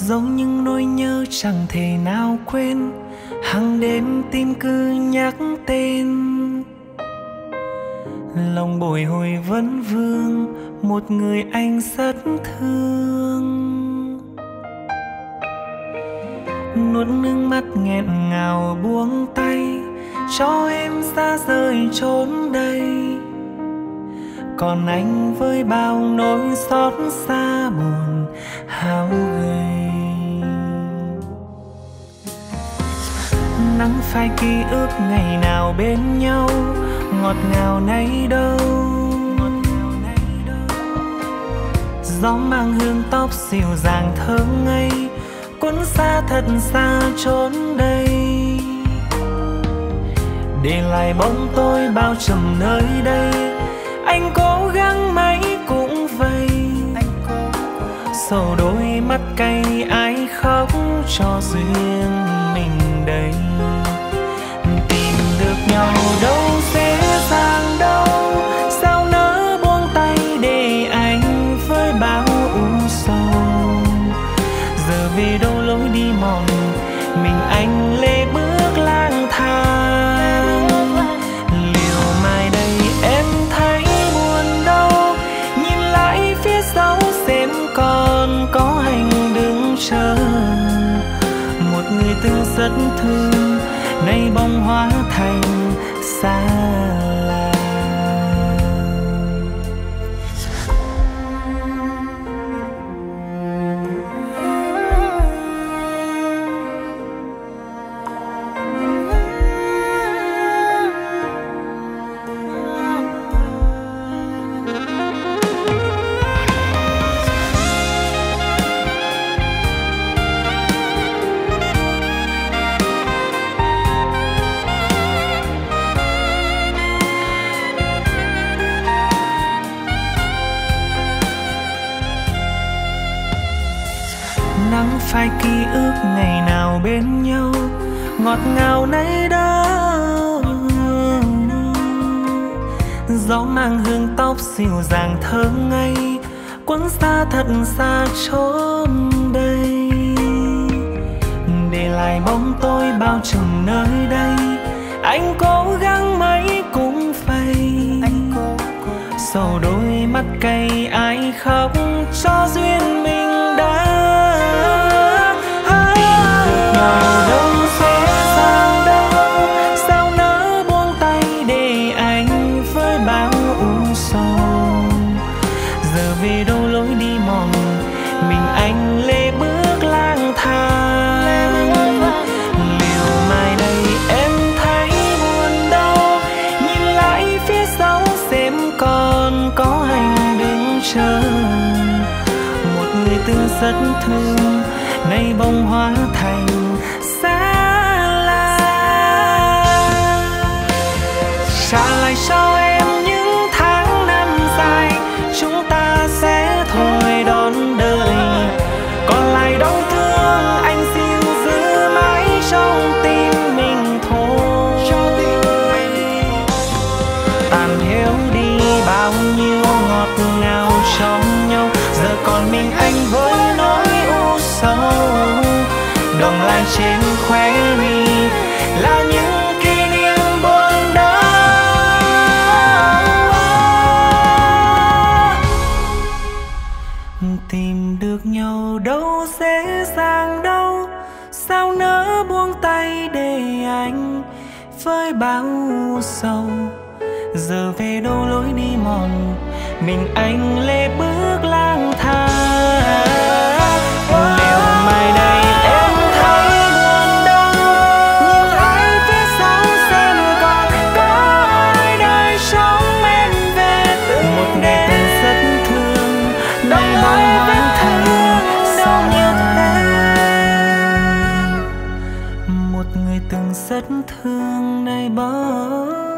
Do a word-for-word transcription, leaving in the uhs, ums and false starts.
giống những nỗi nhớ chẳng thể nào quên, hàng đêm tim cứ nhắc tên. Lòng bồi hồi vẫn vương một người anh rất thương. Nuốt nước mắt nghẹn ngào buông tay, cho em xa rời chốn đây. Còn anh với bao nỗi xót xa buồn hao gầy. Nắng phai ký ức ngày nào bên nhau, ngọt ngào nay đâu. Gió mang hương tóc dịu dàng thơ ngây, cuốn xa thật xa chốn đây. Để lại bóng tôi bao trùm nơi đây, anh cố gắng mấy cũng vậy. Sầu đôi mắt cay ai khóc cho duyên mình đây. Tìm được nhau đâu dễ dàng đâu, sao nỡ buông tay để anh với bao u sầu. Giờ về đâu lối đi mòn, mình anh lê bước lang thang. Liệu mai đây em thấy buồn đâu, nhìn lại phía sau xem còn có anh đứng chờ. Một người từng rất thương, nay bông hóa thành xa lạ. Nắng phai ký ức ngày nào bên nhau, ngọt ngào nay đâu. Gió mang hương tóc dịu dàng thơ ngây, cuốn xa thật xa chốn đây. Để lại bóng tôi bao trùm nơi đây, anh cố gắng mấy cũng phai. Sầu đôi mắt cay ai khóc cho duyên mình đã. Đâu dễ dàng đâu, sao nỡ buông tay để anh với bao u sầu. Giờ về đâu lối đi mòn, mình anh lê bước lang thang. Liệu mai đây em thấy buồn đâu, nhìn lại phía sau xem còn có anh đứng chờ. Một người từng rất thương, nay bông hóa thành xa lạ. Trả lại cho em những tháng năm dài, chúng ta sẽ thôi đón đời. Còn lại đau thương anh xin giữ mãi trong tim mình thôi. Tàn héo đi bao nhiêu ngọt ngào trong nhau, giờ còn mình anh với nỗi u sầu. Đọng lại trên khóe mi là những kỷ niệm buồn đau. Tìm được nhau đâu dễ dàng đâu, sao nỡ buông tay để anh với bao sầu. Giờ về đâu lối đi mòn, mình anh lê bước lang thang. Liệu mai đây em thấy buồn đâu, nhìn lại phía sau xem còn có ai đời sống em về từng một ngày từng rất thương, nay mong hoàn thành sao như thế. Một người từng rất thương nay bóng